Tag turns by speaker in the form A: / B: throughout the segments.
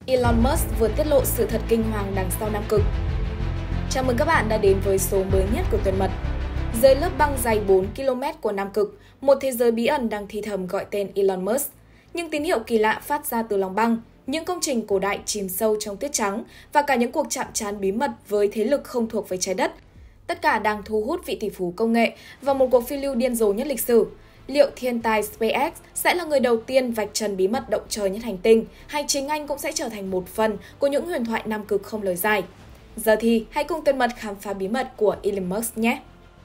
A: Elon Musk vừa tiết lộ sự thật kinh hoàng đằng sau Nam Cực. Chào mừng các bạn đã đến với số mới nhất của Tuần Mật. Dưới lớp băng dày 4 km của Nam Cực, một thế giới bí ẩn đang thì thầm gọi tên Elon Musk. Những tín hiệu kỳ lạ phát ra từ lòng băng, những công trình cổ đại chìm sâu trong tuyết trắng và cả những cuộc chạm trán bí mật với thế lực không thuộc về trái đất. Tất cả đang thu hút vị tỷ phú công nghệ vào một cuộc phiêu lưu điên rồ nhất lịch sử. Liệu thiên tài SpaceX sẽ là người đầu tiên vạch trần bí mật động trời nhất hành tinh, hay chính anh cũng sẽ trở thành một phần của những huyền thoại Nam Cực không lời giải? Giờ thì hãy cùng Tuần Mật khám phá bí mật của Elon Musk nhé!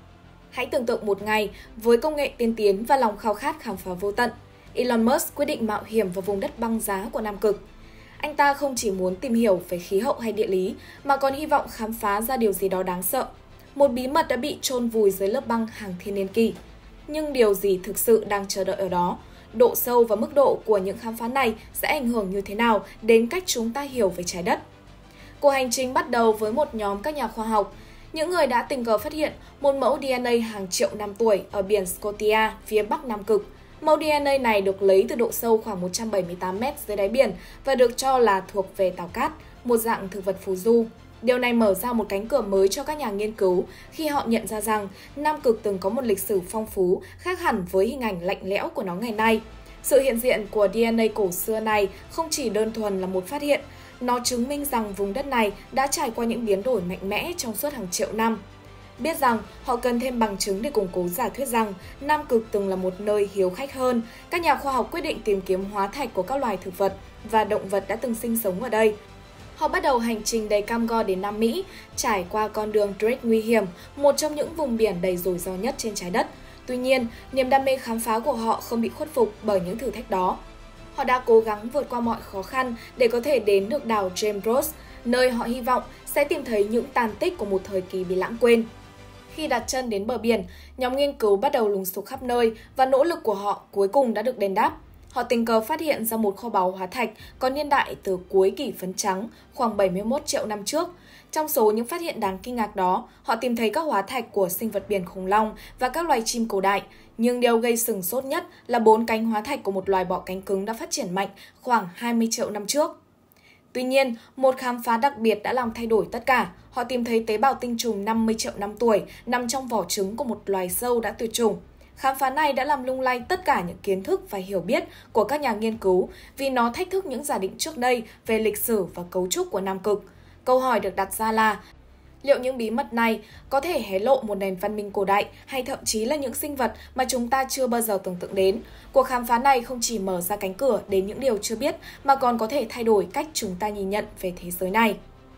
A: Hãy tưởng tượng một ngày với công nghệ tiên tiến và lòng khao khát khám phá vô tận. Elon Musk quyết định mạo hiểm vào vùng đất băng giá của Nam Cực. Anh ta không chỉ muốn tìm hiểu về khí hậu hay địa lý, mà còn hy vọng khám phá ra điều gì đó đáng sợ. Một bí mật đã bị chôn vùi dưới lớp băng hàng thiên niên kỷ. Nhưng điều gì thực sự đang chờ đợi ở đó? Độ sâu và mức độ của những khám phá này sẽ ảnh hưởng như thế nào đến cách chúng ta hiểu về trái đất? Cuộc hành trình bắt đầu với một nhóm các nhà khoa học. Những người đã tình cờ phát hiện một mẫu DNA hàng triệu năm tuổi ở biển Scotia, phía bắc Nam Cực. Mẫu DNA này được lấy từ độ sâu khoảng 178 m dưới đáy biển và được cho là thuộc về tảo cát, một dạng thực vật phù du. Điều này mở ra một cánh cửa mới cho các nhà nghiên cứu khi họ nhận ra rằng Nam Cực từng có một lịch sử phong phú khác hẳn với hình ảnh lạnh lẽo của nó ngày nay. Sự hiện diện của DNA cổ xưa này không chỉ đơn thuần là một phát hiện, nó chứng minh rằng vùng đất này đã trải qua những biến đổi mạnh mẽ trong suốt hàng triệu năm. Biết rằng họ cần thêm bằng chứng để củng cố giả thuyết rằng Nam Cực từng là một nơi hiếu khách hơn, các nhà khoa học quyết định tìm kiếm hóa thạch của các loài thực vật và động vật đã từng sinh sống ở đây. Họ bắt đầu hành trình đầy cam go đến Nam Mỹ, trải qua con đường Drake nguy hiểm, một trong những vùng biển đầy rủi ro nhất trên trái đất. Tuy nhiên, niềm đam mê khám phá của họ không bị khuất phục bởi những thử thách đó. Họ đã cố gắng vượt qua mọi khó khăn để có thể đến được đảo James Ross, nơi họ hy vọng sẽ tìm thấy những tàn tích của một thời kỳ bị lãng quên. Khi đặt chân đến bờ biển, nhóm nghiên cứu bắt đầu lùng sục khắp nơi và nỗ lực của họ cuối cùng đã được đền đáp. Họ tình cờ phát hiện ra một kho báu hóa thạch có niên đại từ cuối kỷ phấn trắng, khoảng 71 triệu năm trước. Trong số những phát hiện đáng kinh ngạc đó, họ tìm thấy các hóa thạch của sinh vật biển khủng long và các loài chim cổ đại. Nhưng điều gây sửng sốt nhất là 4 cánh hóa thạch của một loài bọ cánh cứng đã phát triển mạnh khoảng 20 triệu năm trước. Tuy nhiên, một khám phá đặc biệt đã làm thay đổi tất cả. Họ tìm thấy tế bào tinh trùng 50 triệu năm tuổi nằm trong vỏ trứng của một loài sâu đã tuyệt chủng. Khám phá này đã làm lung lay tất cả những kiến thức và hiểu biết của các nhà nghiên cứu vì nó thách thức những giả định trước đây về lịch sử và cấu trúc của Nam Cực. Câu hỏi được đặt ra là liệu những bí mật này có thể hé lộ một nền văn minh cổ đại hay thậm chí là những sinh vật mà chúng ta chưa bao giờ tưởng tượng đến? Cuộc khám phá này không chỉ mở ra cánh cửa đến những điều chưa biết mà còn có thể thay đổi cách chúng ta nhìn nhận về thế giới này.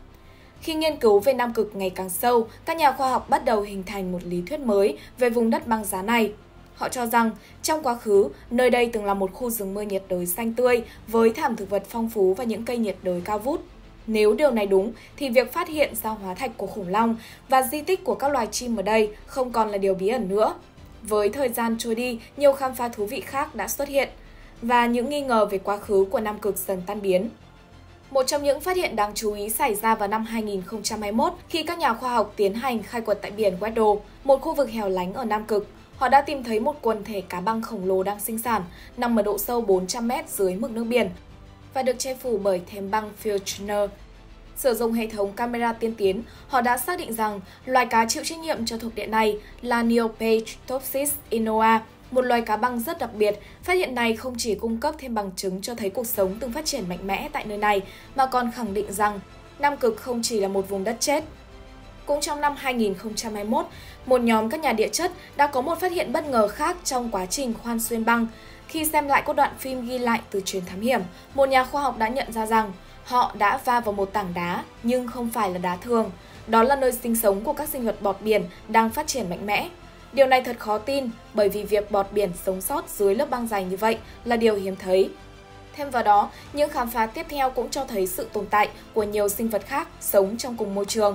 A: Khi nghiên cứu về Nam Cực ngày càng sâu, các nhà khoa học bắt đầu hình thành một lý thuyết mới về vùng đất băng giá này. Họ cho rằng, trong quá khứ, nơi đây từng là một khu rừng mưa nhiệt đới xanh tươi với thảm thực vật phong phú và những cây nhiệt đới cao vút. Nếu điều này đúng, thì việc phát hiện ra hóa thạch của khủng long và di tích của các loài chim ở đây không còn là điều bí ẩn nữa. Với thời gian trôi đi, nhiều khám phá thú vị khác đã xuất hiện, và những nghi ngờ về quá khứ của Nam Cực dần tan biến. Một trong những phát hiện đáng chú ý xảy ra vào năm 2021 khi các nhà khoa học tiến hành khai quật tại biển Weddell, một khu vực hẻo lánh ở Nam Cực. Họ đã tìm thấy một quần thể cá băng khổng lồ đang sinh sản, nằm ở độ sâu 400 m dưới mực nước biển và được che phủ bởi thềm băng Filchner. Sử dụng hệ thống camera tiên tiến, họ đã xác định rằng loài cá chịu trách nhiệm cho thuộc địa này là Neopage inoa, một loài cá băng rất đặc biệt. Phát hiện này không chỉ cung cấp thêm bằng chứng cho thấy cuộc sống từng phát triển mạnh mẽ tại nơi này, mà còn khẳng định rằng Nam Cực không chỉ là một vùng đất chết. Cũng trong năm 2021, một nhóm các nhà địa chất đã có một phát hiện bất ngờ khác trong quá trình khoan xuyên băng. Khi xem lại các đoạn phim ghi lại từ chuyến thám hiểm, một nhà khoa học đã nhận ra rằng họ đã va vào một tảng đá, nhưng không phải là đá thường. Đó là nơi sinh sống của các sinh vật bọt biển đang phát triển mạnh mẽ. Điều này thật khó tin, bởi vì việc bọt biển sống sót dưới lớp băng dày như vậy là điều hiếm thấy. Thêm vào đó, những khám phá tiếp theo cũng cho thấy sự tồn tại của nhiều sinh vật khác sống trong cùng môi trường.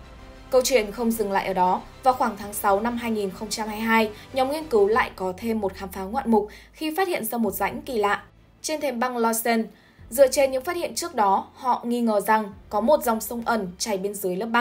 A: Câu chuyện không dừng lại ở đó. Vào khoảng tháng 6 năm 2022, nhóm nghiên cứu lại có thêm một khám phá ngoạn mục khi phát hiện ra một rãnh kỳ lạ trên thềm băng Lawson. Dựa trên những phát hiện trước đó, họ nghi ngờ rằng có một dòng sông ẩn chảy bên dưới lớp băng.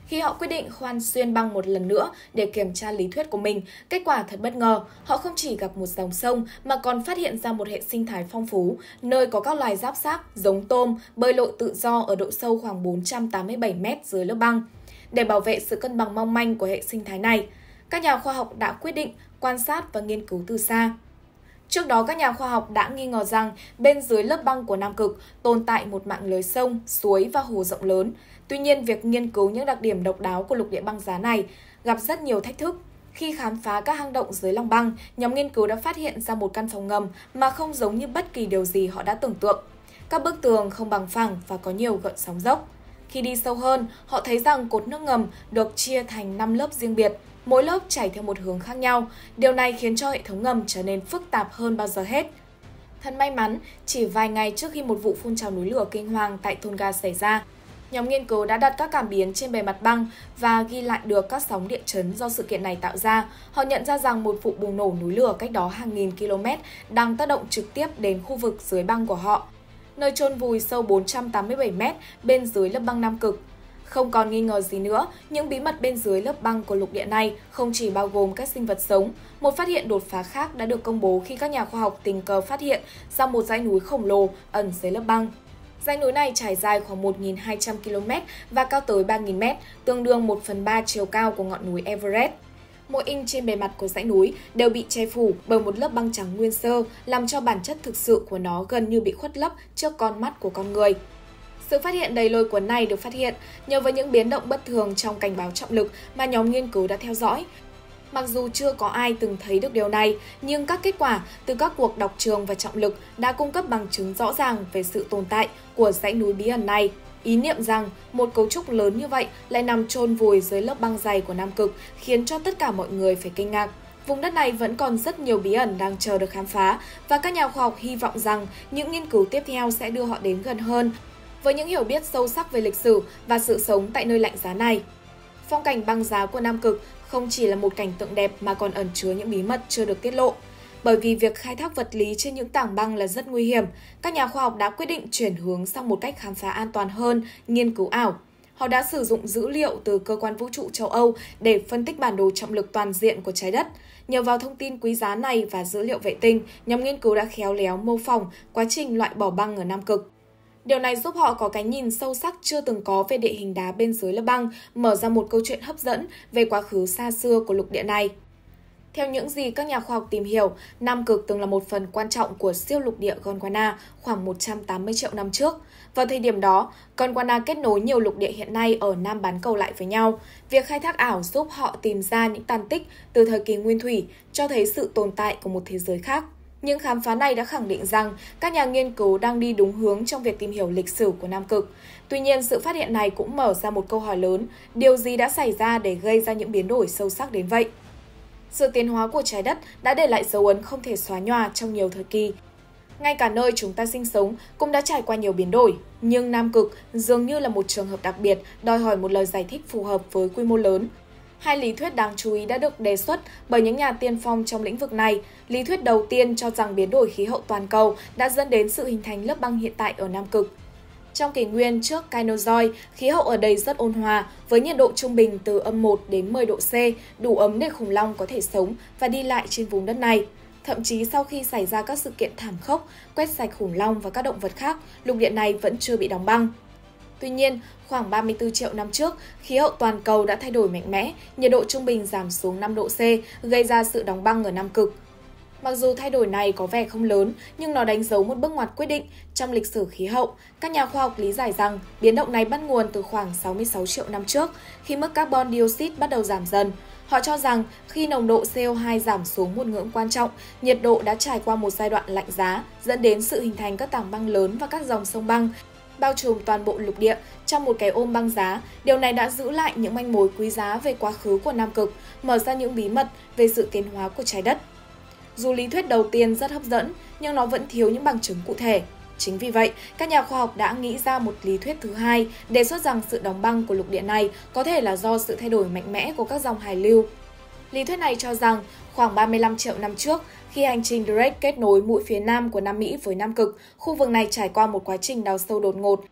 A: Khi họ quyết định khoan xuyên băng một lần nữa để kiểm tra lý thuyết của mình, kết quả thật bất ngờ. Họ không chỉ gặp một dòng sông mà còn phát hiện ra một hệ sinh thái phong phú, nơi có các loài giáp xác, giống tôm, bơi lội tự do ở độ sâu khoảng 487 mét dưới lớp băng. Để bảo vệ sự cân bằng mong manh của hệ sinh thái này, các nhà khoa học đã quyết định quan sát và nghiên cứu từ xa. Trước đó, các nhà khoa học đã nghi ngờ rằng bên dưới lớp băng của Nam Cực tồn tại một mạng lưới sông, suối và hồ rộng lớn. Tuy nhiên, việc nghiên cứu những đặc điểm độc đáo của lục địa băng giá này gặp rất nhiều thách thức. Khi khám phá các hang động dưới lòng băng, nhóm nghiên cứu đã phát hiện ra một căn phòng ngầm mà không giống như bất kỳ điều gì họ đã tưởng tượng. Các bức tường không bằng phẳng và có nhiều gợn sóng dốc. Khi đi sâu hơn, họ thấy rằng cột nước ngầm được chia thành 5 lớp riêng biệt, mỗi lớp chảy theo một hướng khác nhau. Điều này khiến cho hệ thống ngầm trở nên phức tạp hơn bao giờ hết. Thật may mắn, chỉ vài ngày trước khi một vụ phun trào núi lửa kinh hoàng tại Tonga xảy ra, nhóm nghiên cứu đã đặt các cảm biến trên bề mặt băng và ghi lại được các sóng địa chấn do sự kiện này tạo ra. Họ nhận ra rằng một vụ bùng nổ núi lửa cách đó hàng nghìn km đang tác động trực tiếp đến khu vực dưới băng của họ, nơi chôn vùi sâu 487 mét bên dưới lớp băng Nam Cực. Không còn nghi ngờ gì nữa, những bí mật bên dưới lớp băng của lục địa này không chỉ bao gồm các sinh vật sống. Một phát hiện đột phá khác đã được công bố khi các nhà khoa học tình cờ phát hiện ra một dãy núi khổng lồ ẩn dưới lớp băng. Dãy núi này trải dài khoảng 1.200 km và cao tới 3.000 m, tương đương 1/3 chiều cao của ngọn núi Everest. Mỗi inch trên bề mặt của dãy núi đều bị che phủ bởi một lớp băng trắng nguyên sơ, làm cho bản chất thực sự của nó gần như bị khuất lấp trước con mắt của con người. Sự phát hiện đầy lôi cuốn này được phát hiện nhờ vào những biến động bất thường trong cảnh báo trọng lực mà nhóm nghiên cứu đã theo dõi. Mặc dù chưa có ai từng thấy được điều này, nhưng các kết quả từ các cuộc đọc trường và trọng lực đã cung cấp bằng chứng rõ ràng về sự tồn tại của dãy núi bí ẩn này. Ý niệm rằng một cấu trúc lớn như vậy lại nằm chôn vùi dưới lớp băng dày của Nam Cực khiến cho tất cả mọi người phải kinh ngạc. Vùng đất này vẫn còn rất nhiều bí ẩn đang chờ được khám phá và các nhà khoa học hy vọng rằng những nghiên cứu tiếp theo sẽ đưa họ đến gần hơn với những hiểu biết sâu sắc về lịch sử và sự sống tại nơi lạnh giá này. Phong cảnh băng giá của Nam Cực không chỉ là một cảnh tượng đẹp mà còn ẩn chứa những bí mật chưa được tiết lộ. Bởi vì việc khai thác vật lý trên những tảng băng là rất nguy hiểm, các nhà khoa học đã quyết định chuyển hướng sang một cách khám phá an toàn hơn, nghiên cứu ảo. Họ đã sử dụng dữ liệu từ Cơ quan Vũ trụ châu Âu để phân tích bản đồ trọng lực toàn diện của trái đất. Nhờ vào thông tin quý giá này và dữ liệu vệ tinh, nhóm nghiên cứu đã khéo léo mô phỏng quá trình loại bỏ băng ở Nam Cực. Điều này giúp họ có cái nhìn sâu sắc chưa từng có về địa hình đá bên dưới lớp băng, mở ra một câu chuyện hấp dẫn về quá khứ xa xưa của lục địa này. Theo những gì các nhà khoa học tìm hiểu, Nam Cực từng là một phần quan trọng của siêu lục địa Gondwana khoảng 180 triệu năm trước. Vào thời điểm đó, Gondwana kết nối nhiều lục địa hiện nay ở Nam bán cầu lại với nhau. Việc khai thác ảo giúp họ tìm ra những tàn tích từ thời kỳ nguyên thủy, cho thấy sự tồn tại của một thế giới khác. Những khám phá này đã khẳng định rằng các nhà nghiên cứu đang đi đúng hướng trong việc tìm hiểu lịch sử của Nam Cực. Tuy nhiên, sự phát hiện này cũng mở ra một câu hỏi lớn, điều gì đã xảy ra để gây ra những biến đổi sâu sắc đến vậy? Sự tiến hóa của trái đất đã để lại dấu ấn không thể xóa nhòa trong nhiều thời kỳ. Ngay cả nơi chúng ta sinh sống cũng đã trải qua nhiều biến đổi, nhưng Nam Cực dường như là một trường hợp đặc biệt, đòi hỏi một lời giải thích phù hợp với quy mô lớn. Hai lý thuyết đáng chú ý đã được đề xuất bởi những nhà tiên phong trong lĩnh vực này. Lý thuyết đầu tiên cho rằng biến đổi khí hậu toàn cầu đã dẫn đến sự hình thành lớp băng hiện tại ở Nam Cực. Trong kỷ nguyên trước Cainozoic, khí hậu ở đây rất ôn hòa, với nhiệt độ trung bình từ -1 đến 10 độ C, đủ ấm để khủng long có thể sống và đi lại trên vùng đất này. Thậm chí sau khi xảy ra các sự kiện thảm khốc, quét sạch khủng long và các động vật khác, lục địa này vẫn chưa bị đóng băng. Tuy nhiên, khoảng 34 triệu năm trước, khí hậu toàn cầu đã thay đổi mạnh mẽ, nhiệt độ trung bình giảm xuống 5 độ C, gây ra sự đóng băng ở Nam Cực. Mặc dù thay đổi này có vẻ không lớn, nhưng nó đánh dấu một bước ngoặt quyết định trong lịch sử khí hậu. Các nhà khoa học lý giải rằng biến động này bắt nguồn từ khoảng 66 triệu năm trước, khi mức carbon dioxide bắt đầu giảm dần. Họ cho rằng khi nồng độ CO2 giảm xuống một ngưỡng quan trọng, nhiệt độ đã trải qua một giai đoạn lạnh giá, dẫn đến sự hình thành các tảng băng lớn và các dòng sông băng, bao trùm toàn bộ lục địa trong một cái ôm băng giá. Điều này đã giữ lại những manh mối quý giá về quá khứ của Nam Cực, mở ra những bí mật về sự tiến hóa của trái đất. Dù lý thuyết đầu tiên rất hấp dẫn, nhưng nó vẫn thiếu những bằng chứng cụ thể. Chính vì vậy, các nhà khoa học đã nghĩ ra một lý thuyết thứ hai, đề xuất rằng sự đóng băng của lục địa này có thể là do sự thay đổi mạnh mẽ của các dòng hải lưu. Lý thuyết này cho rằng khoảng 35 triệu năm trước, khi hành trình Drake kết nối mũi phía nam của Nam Mỹ với Nam Cực, khu vực này trải qua một quá trình đào sâu đột ngột.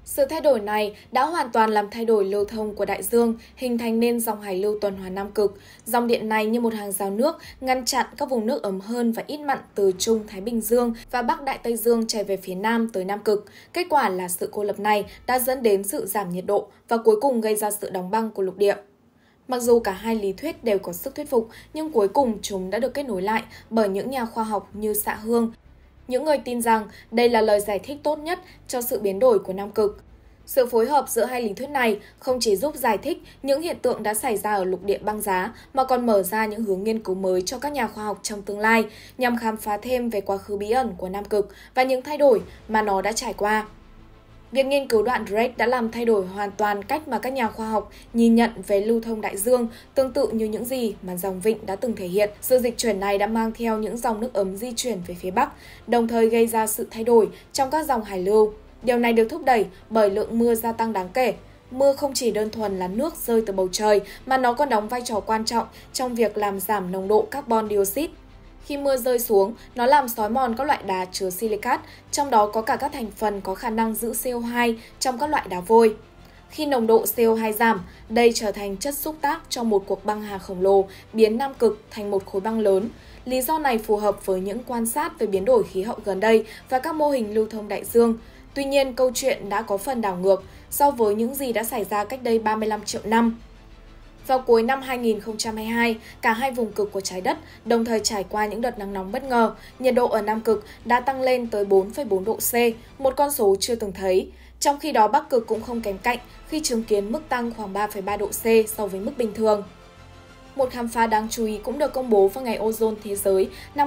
A: Sự thay đổi này đã hoàn toàn làm thay đổi lưu thông của đại dương, hình thành nên dòng hải lưu tuần hoàn Nam Cực. Dòng điện này như một hàng rào nước ngăn chặn các vùng nước ấm hơn và ít mặn từ Trung Thái Bình Dương và Bắc Đại Tây Dương chảy về phía Nam tới Nam Cực. Kết quả là sự cô lập này đã dẫn đến sự giảm nhiệt độ và cuối cùng gây ra sự đóng băng của lục địa. Mặc dù cả hai lý thuyết đều có sức thuyết phục, nhưng cuối cùng chúng đã được kết nối lại bởi những nhà khoa học như Xạ Hương. Những người tin rằng đây là lời giải thích tốt nhất cho sự biến đổi của Nam Cực. Sự phối hợp giữa hai lý thuyết này không chỉ giúp giải thích những hiện tượng đã xảy ra ở lục địa băng giá, mà còn mở ra những hướng nghiên cứu mới cho các nhà khoa học trong tương lai nhằm khám phá thêm về quá khứ bí ẩn của Nam Cực và những thay đổi mà nó đã trải qua. Việc nghiên cứu đoạn Drake đã làm thay đổi hoàn toàn cách mà các nhà khoa học nhìn nhận về lưu thông đại dương, tương tự như những gì mà dòng Vịnh đã từng thể hiện. Sự dịch chuyển này đã mang theo những dòng nước ấm di chuyển về phía Bắc, đồng thời gây ra sự thay đổi trong các dòng hải lưu. Điều này được thúc đẩy bởi lượng mưa gia tăng đáng kể. Mưa không chỉ đơn thuần là nước rơi từ bầu trời, mà nó còn đóng vai trò quan trọng trong việc làm giảm nồng độ carbon dioxide. Khi mưa rơi xuống, nó làm xói mòn các loại đá chứa silicat, trong đó có cả các thành phần có khả năng giữ CO2 trong các loại đá vôi. Khi nồng độ CO2 giảm, đây trở thành chất xúc tác cho một cuộc băng hà khổng lồ, biến Nam Cực thành một khối băng lớn. Lý do này phù hợp với những quan sát về biến đổi khí hậu gần đây và các mô hình lưu thông đại dương. Tuy nhiên, câu chuyện đã có phần đảo ngược so với những gì đã xảy ra cách đây 35 triệu năm. Vào cuối năm 2022, cả hai vùng cực của trái đất đồng thời trải qua những đợt nắng nóng bất ngờ. Nhiệt độ ở Nam Cực đã tăng lên tới 4,4 độ C, một con số chưa từng thấy. Trong khi đó, Bắc Cực cũng không kém cạnh khi chứng kiến mức tăng khoảng 3,3 độ C so với mức bình thường. Một khám phá đáng chú ý cũng được công bố vào Ngày Ozone Thế giới năm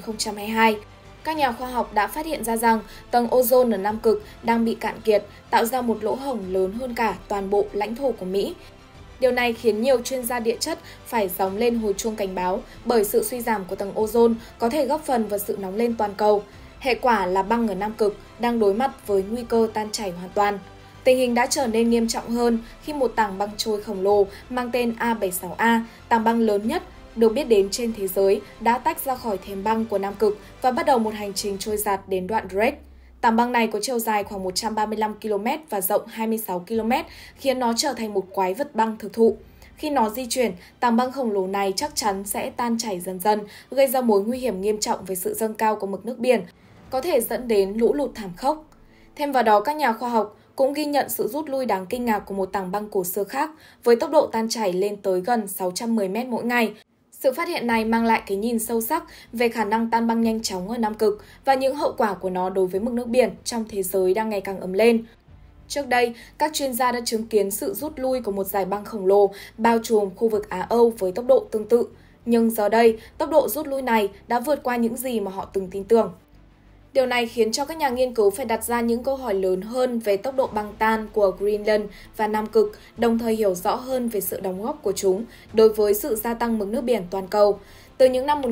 A: 2022. Các nhà khoa học đã phát hiện ra rằng tầng ozone ở Nam Cực đang bị cạn kiệt, tạo ra một lỗ hổng lớn hơn cả toàn bộ lãnh thổ của Mỹ. Điều này khiến nhiều chuyên gia địa chất phải gióng lên hồi chuông cảnh báo bởi sự suy giảm của tầng ozone có thể góp phần vào sự nóng lên toàn cầu. Hệ quả là băng ở Nam Cực đang đối mặt với nguy cơ tan chảy hoàn toàn. Tình hình đã trở nên nghiêm trọng hơn khi một tảng băng trôi khổng lồ mang tên A76A, tảng băng lớn nhất được biết đến trên thế giới, đã tách ra khỏi thềm băng của Nam Cực và bắt đầu một hành trình trôi dạt đến đoạn Drake. Tảng băng này có chiều dài khoảng 135 km và rộng 26 km, khiến nó trở thành một quái vật băng thực thụ. Khi nó di chuyển, tảng băng khổng lồ này chắc chắn sẽ tan chảy dần dần, gây ra mối nguy hiểm nghiêm trọng về sự dâng cao của mực nước biển, có thể dẫn đến lũ lụt thảm khốc. Thêm vào đó, các nhà khoa học cũng ghi nhận sự rút lui đáng kinh ngạc của một tảng băng cổ xưa khác, với tốc độ tan chảy lên tới gần 610 m mỗi ngày. Sự phát hiện này mang lại cái nhìn sâu sắc về khả năng tan băng nhanh chóng ở Nam Cực và những hậu quả của nó đối với mực nước biển trong thế giới đang ngày càng ấm lên. Trước đây, các chuyên gia đã chứng kiến sự rút lui của một dải băng khổng lồ bao trùm khu vực Á-Âu với tốc độ tương tự. Nhưng giờ đây, tốc độ rút lui này đã vượt qua những gì mà họ từng tin tưởng. Điều này khiến cho các nhà nghiên cứu phải đặt ra những câu hỏi lớn hơn về tốc độ băng tan của Greenland và Nam Cực, đồng thời hiểu rõ hơn về sự đóng góp của chúng đối với sự gia tăng mực nước biển toàn cầu. Từ những năm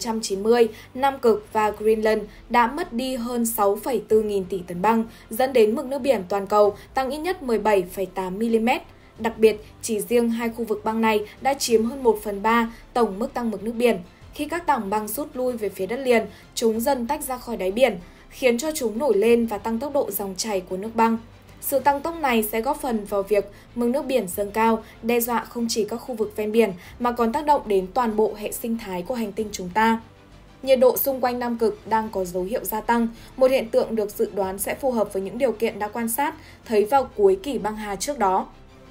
A: 1990, Nam Cực và Greenland đã mất đi hơn 6,4 nghìn tỷ tấn băng, dẫn đến mực nước biển toàn cầu tăng ít nhất 17,8 mm. Đặc biệt, chỉ riêng hai khu vực băng này đã chiếm hơn 1/3 tổng mức tăng mực nước biển. Khi các tảng băng rút lui về phía đất liền, chúng dần tách ra khỏi đáy biển, khiến cho chúng nổi lên và tăng tốc độ dòng chảy của nước băng. Sự tăng tốc này sẽ góp phần vào việc mực nước biển dâng cao, đe dọa không chỉ các khu vực ven biển mà còn tác động đến toàn bộ hệ sinh thái của hành tinh chúng ta. Nhiệt độ xung quanh Nam Cực đang có dấu hiệu gia tăng, một hiện tượng được dự đoán sẽ phù hợp với những điều kiện đã quan sát thấy vào cuối kỷ băng hà trước đó.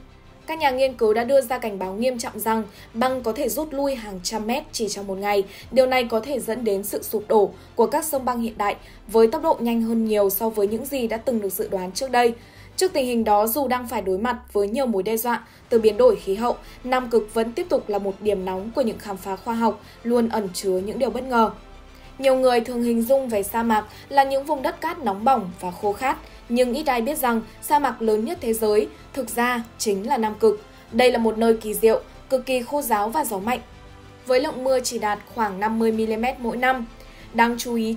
A: Các nhà nghiên cứu đã đưa ra cảnh báo nghiêm trọng rằng băng có thể rút lui hàng trăm mét chỉ trong một ngày. Điều này có thể dẫn đến sự sụp đổ của các sông băng hiện đại với tốc độ nhanh hơn nhiều so với những gì đã từng được dự đoán trước đây. Trước tình hình đó, dù đang phải đối mặt với nhiều mối đe dọa từ biến đổi khí hậu, Nam Cực vẫn tiếp tục là một điểm nóng của những khám phá khoa học, luôn ẩn chứa những điều bất ngờ. Nhiều người thường hình dung về sa mạc là những vùng đất cát nóng bỏng và khô khát, nhưng ít ai biết rằng sa mạc lớn nhất thế giới thực ra chính là Nam Cực. Đây là một nơi kỳ diệu, cực kỳ khô ráo và gió mạnh, với lượng mưa chỉ đạt khoảng 50 mm mỗi năm. Đáng chú ý,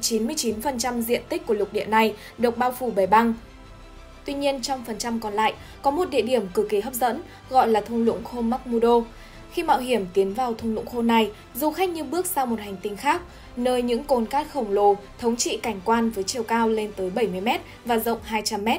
A: 99% diện tích của lục địa này được bao phủ bởi băng. Tuy nhiên, trong phần trăm còn lại, có một địa điểm cực kỳ hấp dẫn gọi là thung lũng khô McMurdo. Khi mạo hiểm tiến vào thung lũng khô này, du khách như bước sang một hành tinh khác, nơi những cồn cát khổng lồ thống trị cảnh quan với chiều cao lên tới 70 m và rộng 200 m.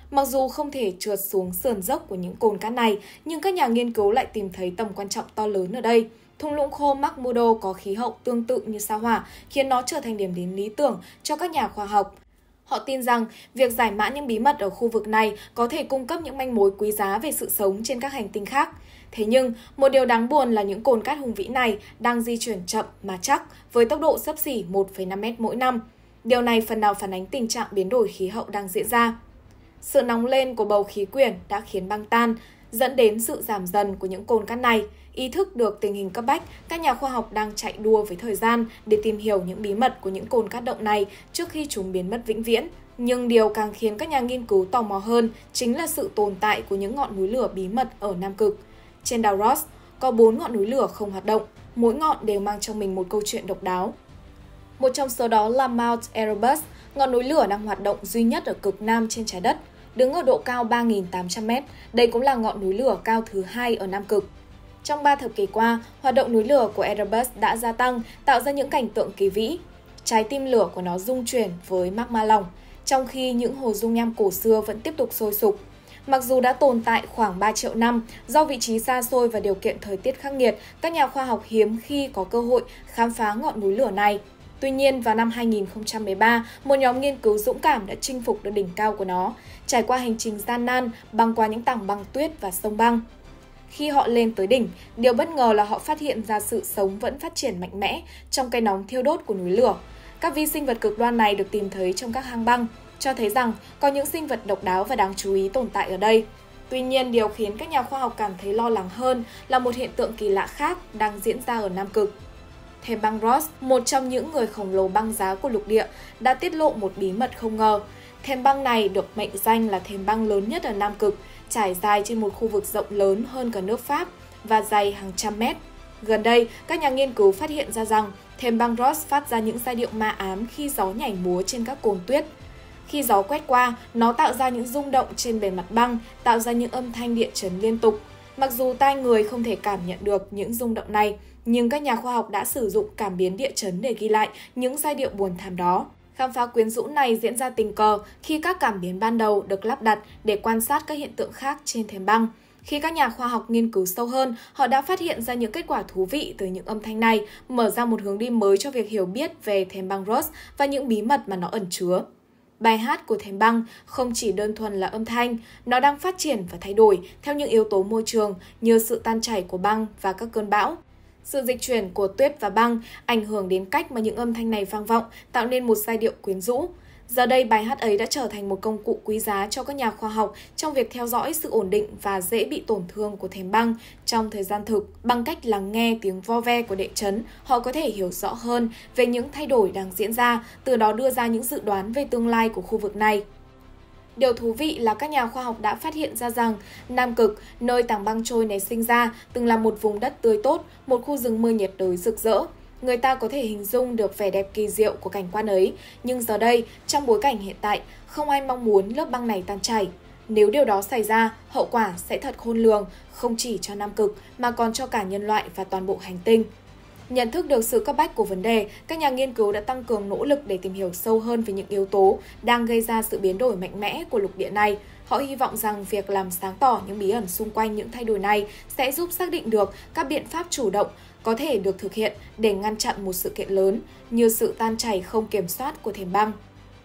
A: Mặc dù không thể trượt xuống sườn dốc của những cồn cát này, nhưng các nhà nghiên cứu lại tìm thấy tầm quan trọng to lớn ở đây. Thung lũng khô McMurdo có khí hậu tương tự như sao Hỏa, khiến nó trở thành điểm đến lý tưởng cho các nhà khoa học. Họ tin rằng việc giải mã những bí mật ở khu vực này có thể cung cấp những manh mối quý giá về sự sống trên các hành tinh khác. Thế nhưng, một điều đáng buồn là những cồn cát hùng vĩ này đang di chuyển chậm mà chắc với tốc độ xấp xỉ 1,5 mét mỗi năm. Điều này phần nào phản ánh tình trạng biến đổi khí hậu đang diễn ra. Sự nóng lên của bầu khí quyển đã khiến băng tan, dẫn đến sự giảm dần của những cồn cát này. Ý thức được tình hình cấp bách, các nhà khoa học đang chạy đua với thời gian để tìm hiểu những bí mật của những cồn cát động này trước khi chúng biến mất vĩnh viễn. Nhưng điều càng khiến các nhà nghiên cứu tò mò hơn chính là sự tồn tại của những ngọn núi lửa bí mật ở Nam Cực. Trên đảo Ross có 4 ngọn núi lửa không hoạt động, mỗi ngọn đều mang trong mình một câu chuyện độc đáo. Một trong số đó là Mount Erebus, ngọn núi lửa đang hoạt động duy nhất ở cực Nam trên trái đất, đứng ở độ cao 3.800 m. Đây cũng là ngọn núi lửa cao thứ 2 ở Nam Cực. Trong 3 thập kỷ qua, hoạt động núi lửa của Erebus đã gia tăng, tạo ra những cảnh tượng kỳ vĩ. Trái tim lửa của nó rung chuyển với magma lỏng, trong khi những hồ dung nham cổ xưa vẫn tiếp tục sôi sục. Mặc dù đã tồn tại khoảng 3 triệu năm, do vị trí xa xôi và điều kiện thời tiết khắc nghiệt, các nhà khoa học hiếm khi có cơ hội khám phá ngọn núi lửa này. Tuy nhiên, vào năm 2013, một nhóm nghiên cứu dũng cảm đã chinh phục được đỉnh cao của nó, trải qua hành trình gian nan, băng qua những tảng băng tuyết và sông băng. Khi họ lên tới đỉnh, điều bất ngờ là họ phát hiện ra sự sống vẫn phát triển mạnh mẽ trong cái nóng thiêu đốt của núi lửa. Các vi sinh vật cực đoan này được tìm thấy trong các hang băng, cho thấy rằng có những sinh vật độc đáo và đáng chú ý tồn tại ở đây. Tuy nhiên, điều khiến các nhà khoa học cảm thấy lo lắng hơn là một hiện tượng kỳ lạ khác đang diễn ra ở Nam Cực. Thềm băng Ross, một trong những người khổng lồ băng giá của lục địa, đã tiết lộ một bí mật không ngờ. Thềm băng này được mệnh danh là thềm băng lớn nhất ở Nam Cực, trải dài trên một khu vực rộng lớn hơn cả nước Pháp và dày hàng trăm mét. Gần đây, các nhà nghiên cứu phát hiện ra rằng thềm băng Ross phát ra những giai điệu ma ám khi gió nhảy múa trên các cồn tuyết. Khi gió quét qua, nó tạo ra những rung động trên bề mặt băng, tạo ra những âm thanh địa chấn liên tục. Mặc dù tai người không thể cảm nhận được những rung động này, nhưng các nhà khoa học đã sử dụng cảm biến địa chấn để ghi lại những giai điệu buồn thảm đó. Khám phá quyến rũ này diễn ra tình cờ khi các cảm biến ban đầu được lắp đặt để quan sát các hiện tượng khác trên thềm băng. Khi các nhà khoa học nghiên cứu sâu hơn, họ đã phát hiện ra những kết quả thú vị từ những âm thanh này, mở ra một hướng đi mới cho việc hiểu biết về thềm băng Ross và những bí mật mà nó ẩn chứa. Bài hát của thềm băng không chỉ đơn thuần là âm thanh, nó đang phát triển và thay đổi theo những yếu tố môi trường như sự tan chảy của băng và các cơn bão. Sự dịch chuyển của tuyết và băng ảnh hưởng đến cách mà những âm thanh này vang vọng, tạo nên một giai điệu quyến rũ. Giờ đây, bài hát ấy đã trở thành một công cụ quý giá cho các nhà khoa học trong việc theo dõi sự ổn định và dễ bị tổn thương của thềm băng trong thời gian thực. Bằng cách lắng nghe tiếng vo ve của địa chấn, họ có thể hiểu rõ hơn về những thay đổi đang diễn ra, từ đó đưa ra những dự đoán về tương lai của khu vực này. Điều thú vị là các nhà khoa học đã phát hiện ra rằng Nam Cực, nơi tảng băng trôi này sinh ra, từng là một vùng đất tươi tốt, một khu rừng mưa nhiệt đới rực rỡ. Người ta có thể hình dung được vẻ đẹp kỳ diệu của cảnh quan ấy, nhưng giờ đây, trong bối cảnh hiện tại, không ai mong muốn lớp băng này tan chảy. Nếu điều đó xảy ra, hậu quả sẽ thật khôn lường, không chỉ cho Nam Cực mà còn cho cả nhân loại và toàn bộ hành tinh. Nhận thức được sự cấp bách của vấn đề, các nhà nghiên cứu đã tăng cường nỗ lực để tìm hiểu sâu hơn về những yếu tố đang gây ra sự biến đổi mạnh mẽ của lục địa này. Họ hy vọng rằng việc làm sáng tỏ những bí ẩn xung quanh những thay đổi này sẽ giúp xác định được các biện pháp chủ động có thể được thực hiện để ngăn chặn một sự kiện lớn như sự tan chảy không kiểm soát của thềm băng.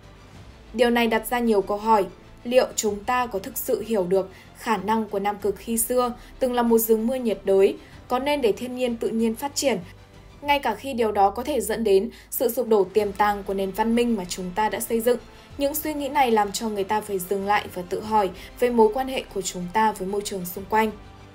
A: Điều này đặt ra nhiều câu hỏi. Liệu chúng ta có thực sự hiểu được khả năng của Nam Cực khi xưa từng là một rừng mưa nhiệt đới, có nên để thiên nhiên tự nhiên phát triển, ngay cả khi điều đó có thể dẫn đến sự sụp đổ tiềm tàng của nền văn minh mà chúng ta đã xây dựng? Những suy nghĩ này làm cho người ta phải dừng lại và tự hỏi về mối quan hệ của chúng ta với môi trường xung quanh.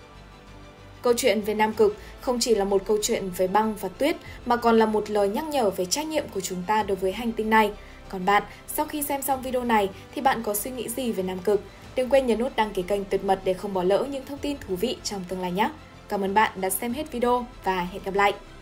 A: Câu chuyện về Nam Cực không chỉ là một câu chuyện về băng và tuyết, mà còn là một lời nhắc nhở về trách nhiệm của chúng ta đối với hành tinh này. Còn bạn, sau khi xem xong video này thì bạn có suy nghĩ gì về Nam Cực? Đừng quên nhấn nút đăng ký kênh Tuyệt Mật để không bỏ lỡ những thông tin thú vị trong tương lai nhé! Cảm ơn bạn đã xem hết video và hẹn gặp lại!